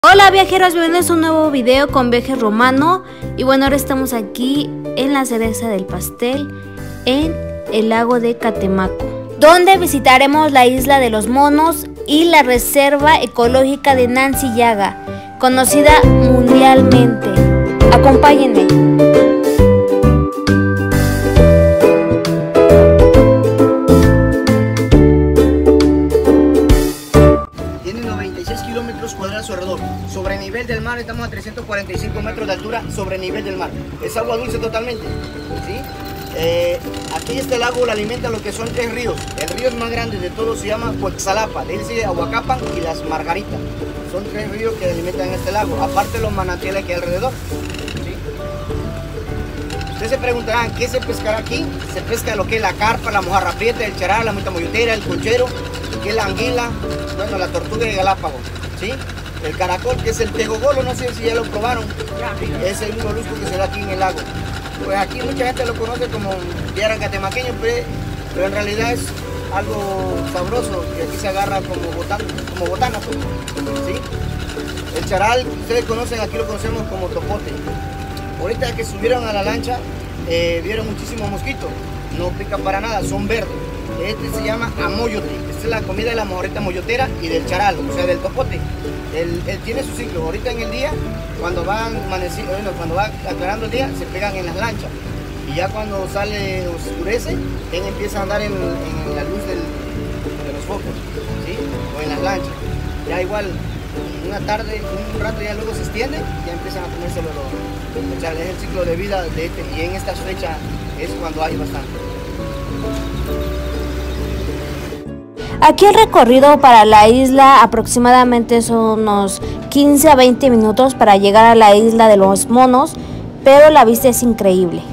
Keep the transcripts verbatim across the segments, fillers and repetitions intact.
Hola viajeros, bienvenidos a un nuevo video con Viaje Romano. Y bueno, ahora estamos aquí en la cereza del pastel, en el lago de Catemaco, donde visitaremos la isla de los monos y la reserva ecológica de Nancillaga, conocida mundialmente. Acompáñenme. Kilómetros cuadrados alrededor. Sobre nivel del mar estamos a trescientos cuarenta y cinco metros de altura sobre nivel del mar. Es agua dulce totalmente, ¿sí? Eh, aquí este lago lo alimenta lo que son tres ríos. El río más grande de todos se llama Coexalapa, de él sigue Aguacapan y Las Margaritas. Son tres ríos que alimentan este lago, aparte de los manantiales que hay alrededor, ¿sí? Ustedes se preguntarán, ¿qué se pescará aquí? Se pesca lo que es la carpa, la mojarra prieta, el charal, la mita moyotera, el conchero, que es la anguila, bueno, la tortuga de Galápagos, ¿sí? El caracol, que es el tegogolo, no sé si ya lo probaron, es el molusco que se da aquí en el lago. Pues aquí mucha gente lo conoce como piedra catemaqueño, pero, pero en realidad es algo sabroso, que aquí se agarra como botana, como botana, ¿sí? El charal, ustedes conocen, aquí lo conocemos como topote. Ahorita que subieron a la lancha, eh, vieron muchísimos mosquitos, no pican para nada, son verdes. Este se llama amoyote, esta es la comida de la mojarrita moyotera y del charal, o sea del topote. Él, él tiene su ciclo, ahorita en el día, cuando van amaneciendo, bueno, cuando va aclarando el día, se pegan en las lanchas. Y ya cuando sale, oscurece, él empieza a andar en, en la luz del, de los focos, ¿sí? O en las lanchas. Ya igual, una tarde, un rato ya luego se extiende, ya empiezan a comerse los dos. O sea, es el ciclo de vida de este, y en estas fechas es cuando hay bastante. Aquí el recorrido para la isla aproximadamente son unos quince a veinte minutos para llegar a la isla de los monos, pero la vista es increíble.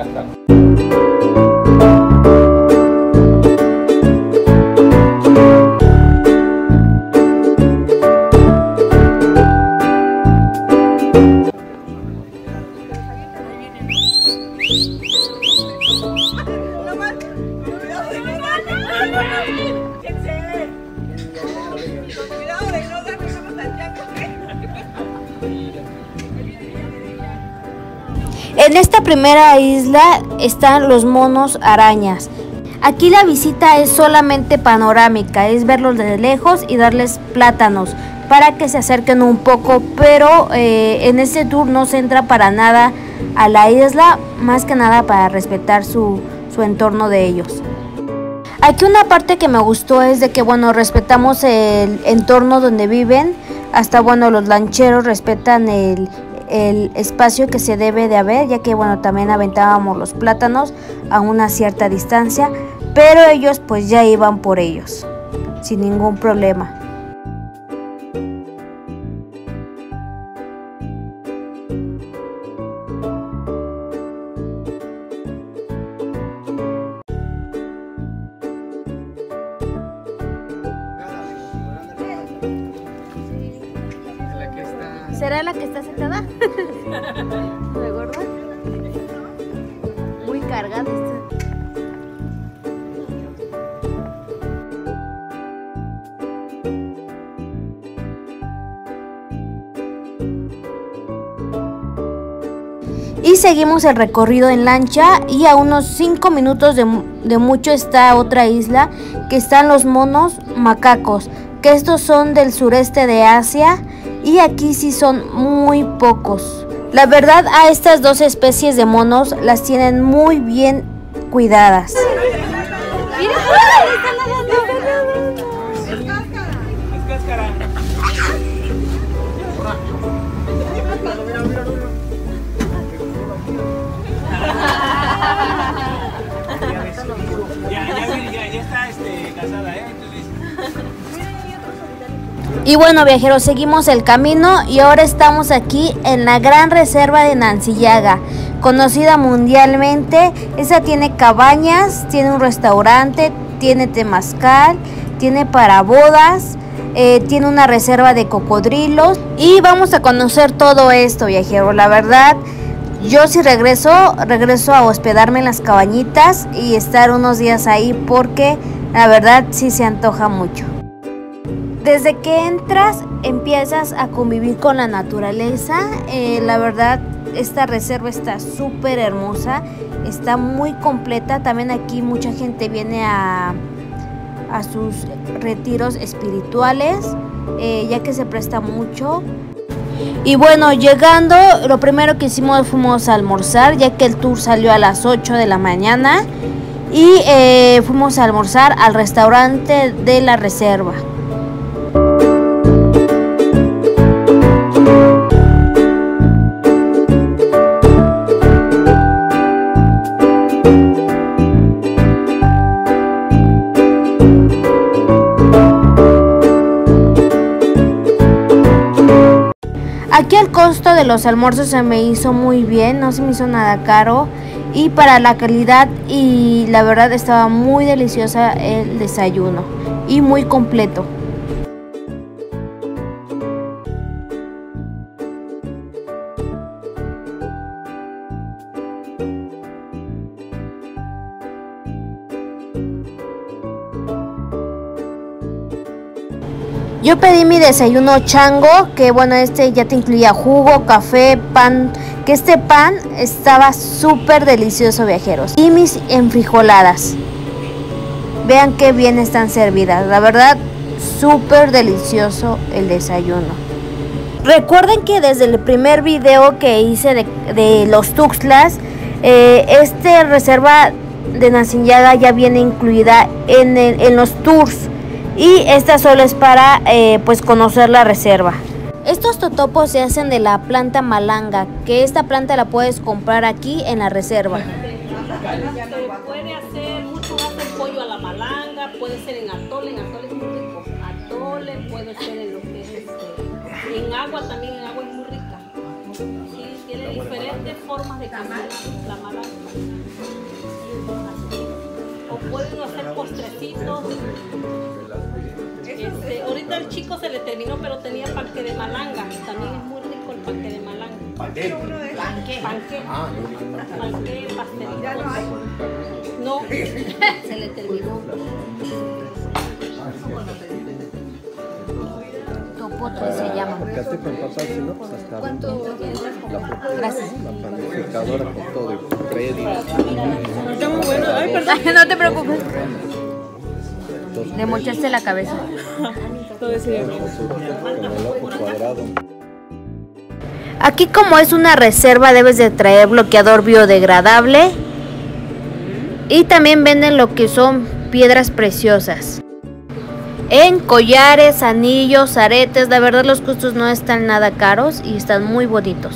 En esta primera isla están los monos arañas. Aquí la visita es solamente panorámica, es verlos de lejos y darles plátanos para que se acerquen un poco, pero eh, en este tour no se entra para nada a la isla, más que nada para respetar su, su entorno de ellos. Aquí una parte que me gustó es de que, bueno, respetamos el entorno donde viven, hasta, bueno, los lancheros respetan el el espacio que se debe de haber, ya que, bueno, también aventábamos los plátanos a una cierta distancia, pero ellos pues ya iban por ellos sin ningún problema. ¿Será la que está sentada? ¿Me gorda? Muy cargada está. Y seguimos el recorrido en lancha y a unos cinco minutos de, de mucho está otra isla, que están los monos macacos, que estos son del sureste de Asia. Y aquí sí son muy pocos. La verdad, a estas dos especies de monos las tienen muy bien cuidadas. Mira, están nadando. Es cáscara. Es cáscara. Ya, ya, ya, ya está este, casada, ¿eh? Y bueno viajeros, seguimos el camino y ahora estamos aquí en la gran reserva de Nancillaga, conocida mundialmente. Esa tiene cabañas, tiene un restaurante, tiene temazcal, tiene para bodas, eh, tiene una reserva de cocodrilos y vamos a conocer todo esto viajeros. La verdad, yo si regreso, regreso a hospedarme en las cabañitas y estar unos días ahí porque la verdad sí se antoja mucho. Desde que entras empiezas a convivir con la naturaleza. Eh, la verdad, esta reserva está súper hermosa, está muy completa. También aquí mucha gente viene a, a sus retiros espirituales, eh, ya que se presta mucho. Y bueno, llegando, lo primero que hicimos fuimos a almorzar, ya que el tour salió a las ocho de la mañana. Y eh, fuimos a almorzar al restaurante de la reserva. Aquí el costo de los almuerzos se me hizo muy bien, no se me hizo nada caro, y para la calidad y la verdad estaba muy deliciosa el desayuno y muy completo. Yo pedí mi desayuno chango, que bueno, este ya te incluía jugo, café, pan, que este pan estaba súper delicioso, viajeros. Y mis enfrijoladas. Vean qué bien están servidas, la verdad, súper delicioso el desayuno. Recuerden que desde el primer video que hice de, de los Tuxtlas, eh, esta reserva de Nancillada ya viene incluida en, el, en los tours. Y esta solo es para eh, pues conocer la reserva. Estos totopos se hacen de la planta malanga, que esta planta la puedes comprar aquí en la reserva. Se puede hacer, muchos hacen pollo a la malanga, puede ser en atole, en atole es muy rico. Atole puede ser en lo que es este, en agua también, en agua es muy rica. Sí, tiene diferentes formas de cocinar la malanga. O pueden hacer postrecitos. Este, ahorita el chico se le terminó, pero tenía panque de malanga. También es muy rico el panque de malanga. ¿Panque? Panque. Panque. Ah, panque, pastelito. No, se le terminó. Topotre se llama. ¿Cuánto? Gracias. La panificadora con todo el crédito. Está muy bueno. Ay, perdón. No te preocupes. Le mochaste la cabeza. Todo eso ya. Aquí, como es una reserva, debes de traer bloqueador biodegradable. Y también venden lo que son piedras preciosas. En collares, anillos, aretes, la verdad los costos no están nada caros y están muy bonitos.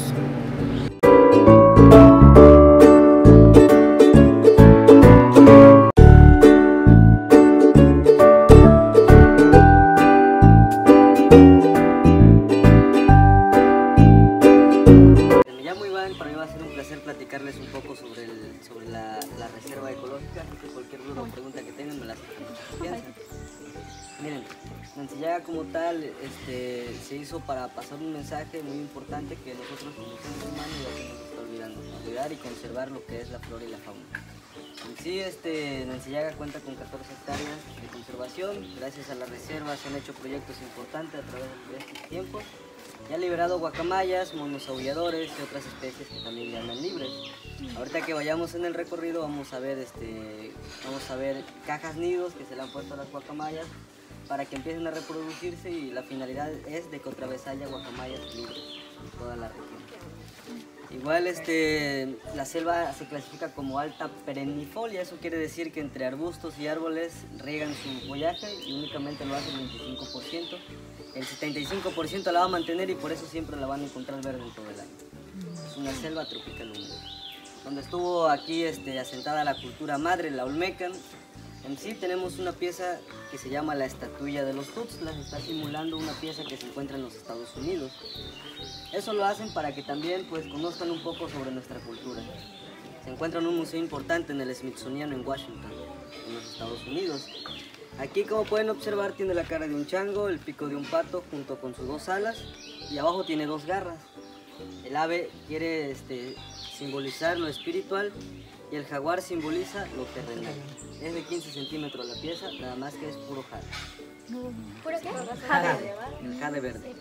Platicarles un poco sobre, el, sobre la, la reserva ecológica, así que cualquier duda o pregunta que tengan me las piensan. Miren, Nancillada como tal este, se hizo para pasar un mensaje muy importante que nosotros como seres humanos ya se nos está olvidando, cuidar y conservar lo que es la flora y la fauna. En sí, este, Nancillada cuenta con catorce hectáreas de conservación. Gracias a la reserva se han hecho proyectos importantes a través de estos tiempos. Ya ha liberado guacamayas, monos aulladores y otras especies que también ya andan libres. Ahorita que vayamos en el recorrido vamos a ver, este, vamos a ver cajas nidos que se le han puesto a las guacamayas para que empiecen a reproducirse, y la finalidad es de que otra vez haya guacamayas libres en toda la región. Igual este, la selva se clasifica como alta perennifolia, eso quiere decir que entre arbustos y árboles riegan su follaje y únicamente lo hace el veinticinco por ciento. El setenta y cinco por ciento la va a mantener y por eso siempre la van a encontrar verde en todo el año. Es una selva tropical húmeda. Donde estuvo aquí este, asentada la cultura madre, la Olmeca. En sí tenemos una pieza que se llama la estatuilla de los Tuxtlas, está simulando una pieza que se encuentra en los Estados Unidos. Eso lo hacen para que también pues, conozcan un poco sobre nuestra cultura. Se encuentra en un museo importante en el Smithsonian en Washington, en los Estados Unidos. Aquí, como pueden observar, tiene la cara de un chango, el pico de un pato junto con sus dos alas, y abajo tiene dos garras. El ave quiere este, simbolizar lo espiritual y el jaguar simboliza lo terrenal. Es de quince centímetros la pieza, nada más que es puro jade. ¿Puro qué? Jade. El jade verde.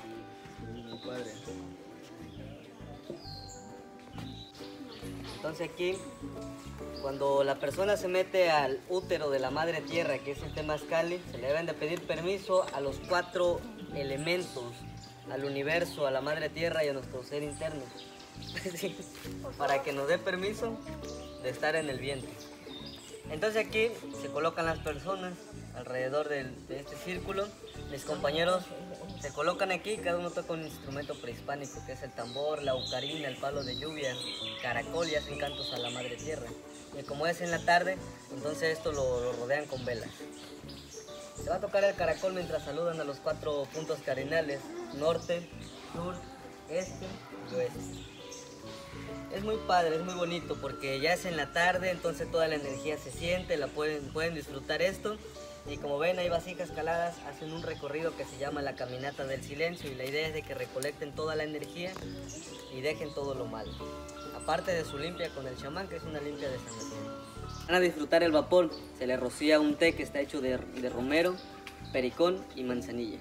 Entonces aquí, cuando la persona se mete al útero de la madre tierra, que es el temazcal, se le deben de pedir permiso a los cuatro elementos, al universo, a la madre tierra y a nuestro ser interno, sí, para que nos dé permiso de estar en el vientre. Entonces aquí se colocan las personas alrededor del, de este círculo. Mis compañeros se colocan aquí, cada uno toca un instrumento prehispánico, que es el tambor, la ocarina, el palo de lluvia, caracol, y hacen cantos a la madre tierra. Y como es en la tarde, entonces esto lo, lo rodean con velas. Se va a tocar el caracol mientras saludan a los cuatro puntos cardinales: norte, sur, este y oeste. Es muy padre, es muy bonito, porque ya es en la tarde, entonces toda la energía se siente, la pueden, pueden disfrutar esto. Y como ven, hay vasijas caladas, hacen un recorrido que se llama la caminata del silencio, y la idea es de que recolecten toda la energía y dejen todo lo malo. Aparte de su limpia con el chamán, que es una limpia de sanación. Van a disfrutar el vapor, se le rocía un té que está hecho de, de romero, pericón y manzanilla.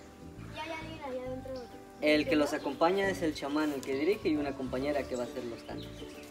El que los acompaña es el chamán, el que dirige, y una compañera que va a hacer los cantos.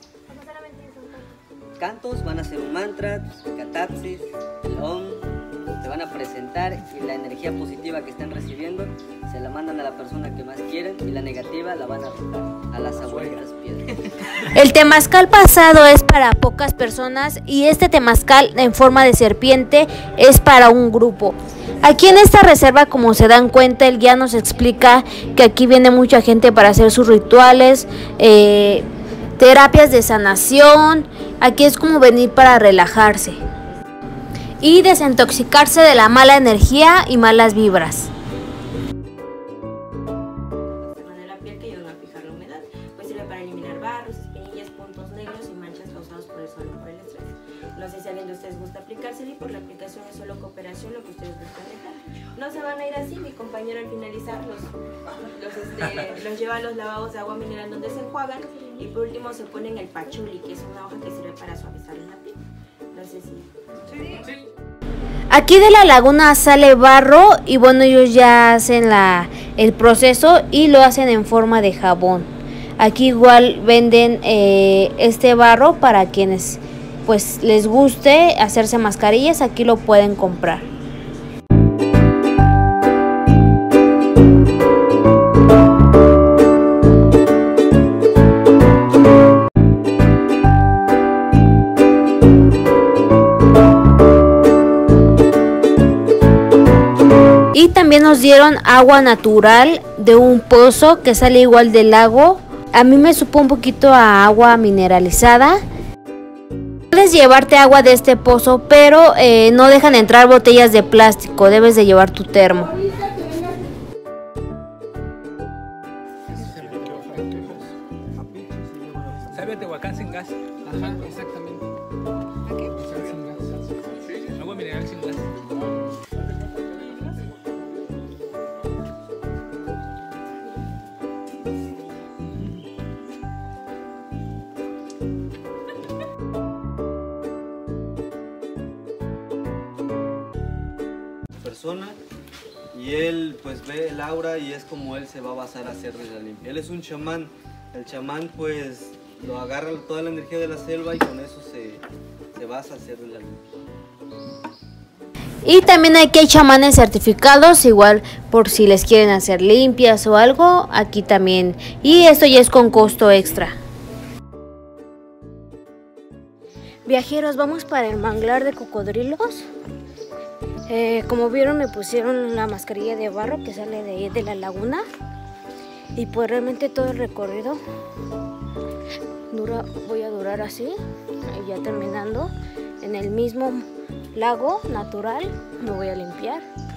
Cantos van a ser un mantra, catapsis, el om. Se van a presentar, y la energía positiva que están recibiendo se la mandan a la persona que más quieren, y la negativa la van a arrojar a las abuelitas piedras. El temazcal pasado es para pocas personas, y este temazcal en forma de serpiente es para un grupo. Aquí en esta reserva, como se dan cuenta, el guía nos explica que aquí viene mucha gente para hacer sus rituales, eh, terapias de sanación. Aquí es como venir para relajarse y desintoxicarse de la mala energía y malas vibras. De la piel que ayudan a fijar la humedad, pues sirve para eliminar barros, espinillas, puntos negros y manchas causados por el sol o por el estrés. No sé si alguien de ustedes gusta aplicárselo, y por la aplicación es solo cooperación lo que ustedes buscan dejar. No se van a ir así, mi compañero al finalizar los, los, este, los lleva a los lavabos de agua mineral donde se enjuagan, y por último se ponen el pachuli, que es una hoja que sirve para suavizar la piel. No sé si... Sí. Aquí de la laguna sale barro, y bueno, ellos ya hacen la, el proceso y lo hacen en forma de jabón. Aquí igual venden eh, este barro para quienes pues les guste hacerse mascarillas, aquí lo pueden comprar. Y también nos dieron agua natural de un pozo que sale igual del lago. A mí me supo un poquito a agua mineralizada. Puedes llevarte agua de este pozo, pero eh, no dejan entrar botellas de plástico. Debes de llevar tu termo. ¿Sabe a Tehuacán sin gas? Ajá, exactamente. Sin gas. Agua mineral sin gas. Persona, y él pues ve el aura, y es como él se va a basar a hacerle la limpia. Él es un chamán. El chamán pues lo agarra toda la energía de la selva, y con eso se, se basa a hacerle la limpia. Y también aquí hay chamanes certificados, igual por si les quieren hacer limpias o algo, aquí también. Y esto ya es con costo extra. Viajeros, vamos para el manglar de cocodrilos. Eh, como vieron, me pusieron la mascarilla de barro que sale de ahí de la laguna, y pues realmente todo el recorrido dura, voy a durar así, y ya terminando en el mismo lago natural me voy a limpiar.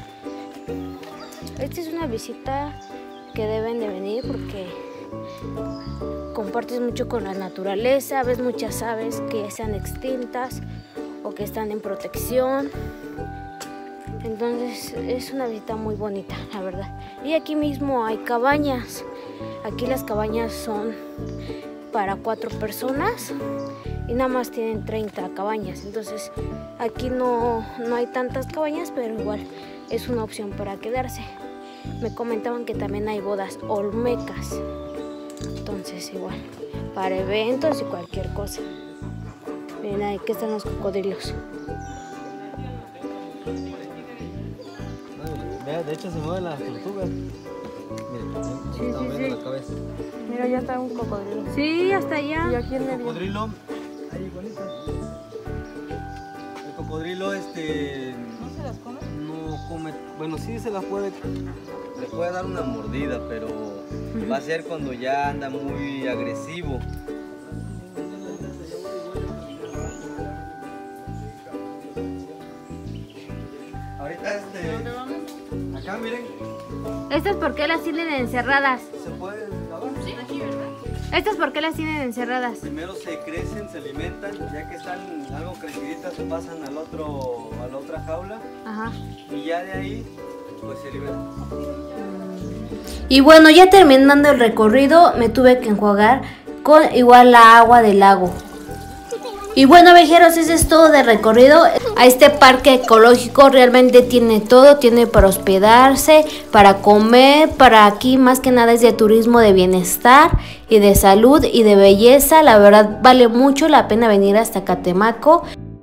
Esta es una visita que deben de venir porque compartes mucho con la naturaleza, ves muchas aves que están extintas o que están en protección. Entonces es una visita muy bonita, la verdad. Y aquí mismo hay cabañas. Aquí las cabañas son para cuatro personas y nada más tienen treinta cabañas. Entonces aquí no, no hay tantas cabañas, pero igual es una opción para quedarse. Me comentaban que también hay bodas olmecas, entonces igual, para eventos y cualquier cosa. Miren, ahí que están los cocodrilos. Vea, de hecho se mueven las tortugas. Miren, Sí, está sí, moviendo sí. la cabeza. Mira, ya está un cocodrilo. Sí, hasta allá. Y aquí en El medio. cocodrilo, ahí igualito. El cocodrilo, este, ¿No se las come? no come, bueno, sí se las puede, le puede dar una mordida, pero va a ser cuando ya anda muy agresivo. Ahorita este, acá miren, ¿Estas por qué las tienen encerradas? se puede lavar. ¿Estas por qué las tienen encerradas? Primero se crecen, se alimentan, ya que están algo creciditas se pasan al otro, a la otra jaula Ajá. y ya de ahí pues se liberan. Y bueno, ya terminando el recorrido, me tuve que enjuagar con igual la agua del lago. Y bueno, viajeros, ese es todo de recorrido a este parque ecológico. Realmente tiene todo, tiene para hospedarse, para comer, para aquí más que nada es de turismo de bienestar y de salud y de belleza. La verdad vale mucho la pena venir hasta Catemaco.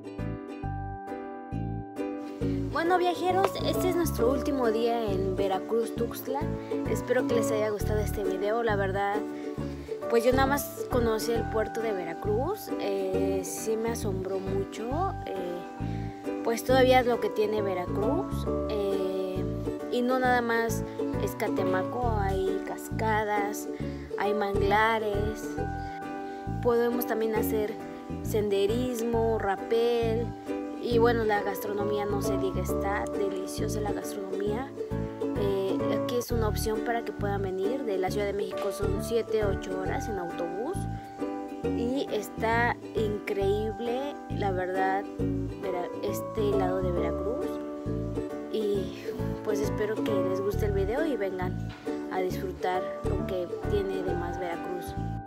Bueno, viajeros, este es nuestro último día en Veracruz, Tuxtla. Espero que les haya gustado este video. La verdad, pues yo nada más conocí el puerto de Veracruz. Eh, sí me asombró mucho. Eh, pues todavía es lo que tiene Veracruz. Eh, y no nada más es Catemaco, hay cascadas, hay manglares. Podemos también hacer senderismo, rapel. Y bueno, la gastronomía no se diga, está deliciosa la gastronomía. Eh, aquí es una opción para que puedan venir. De la Ciudad de México son siete u ocho horas en autobús. Y está increíble, la verdad, este lado de Veracruz. Y pues espero que les guste el video y vengan a disfrutar lo que tiene de más Veracruz.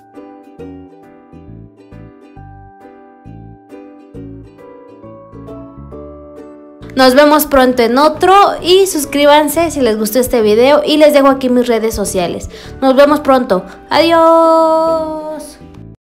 Nos vemos pronto en otro y suscríbanse si les gustó este video y les dejo aquí mis redes sociales. Nos vemos pronto. Adiós.